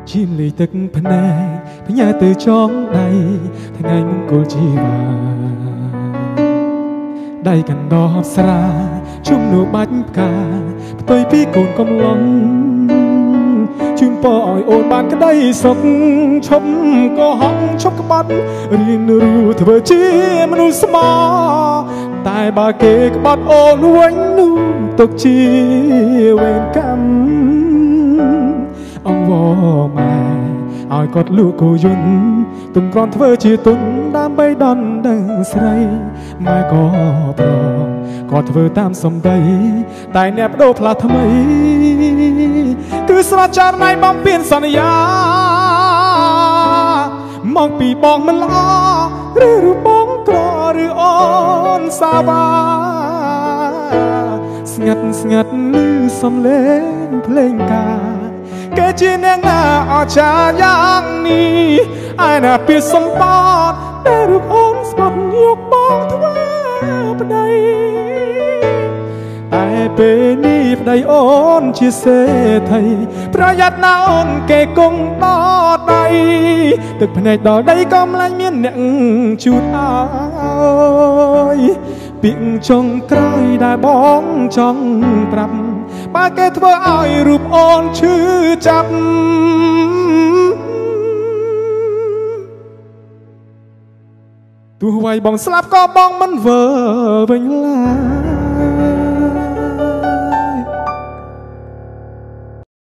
ជាមលីទឹកភ្នែកផ្ញើទៅចងដៃថ្ងៃមង្គលជីវ៉ាដៃកណ្ដោបស្រាជុំនួបាច់ផ្កាផ្ទុយពីកូនកំឡុងជូនពរឲ្យអូនបានក្តីសុខឈប់ក៏ហងឈប់ក្បត់រៀនរੂធ្វើជាមនុស្សស្មោតែបើគេក្បត់អូនវិញនោះទុកជាវេរកម្មអង្វរម៉ែឲ្យគាត់លក់គោយន្តទុំក្រន់ធ្វើជាទុនដើម្បីដណ្ដឹងស្រីម៉ែក៏ប្រងគាត់ធ្វើតាមសំដីតែអ្នកបដូរផ្លាស់ថ្មីគឺស្រត់ចារណៃបំពេញសន្យាមកពីបងមិនល្អឬបងក្រឬអូនសាបាស្ងាត់ស្ងាត់ឮសំឡេងភ្លេងការគេជាអ្នកណាអស្ចារ្យយ៉ាងនេះឯណាពីសំបត្តិដែលរូបអូនស្បត់យកបងធ្វើប្តីតែពេលនេះប្តីអូនជាសេដ្ឋីប្រយ័ត្នណាអូនគេគង់ដល់ដៃទឹកភ្នែកដល់ដីក៏ម្លាញ់មានអ្នកជូតអើយពាក្យចុងក្រោយដែលបងចង់ប្រាប់បើគេធ្វើឲ្យរូបអូនឈឺចាប់ទោះໄວបងស្លាប់ក៏បងមិនវើវិញឡើយ